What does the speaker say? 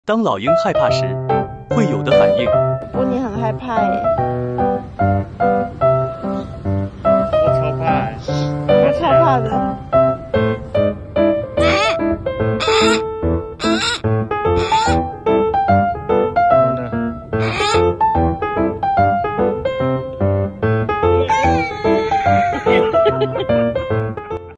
当老鹰害怕时，会有的反应。 布尼很害怕耶。 我超怕， 我超怕的。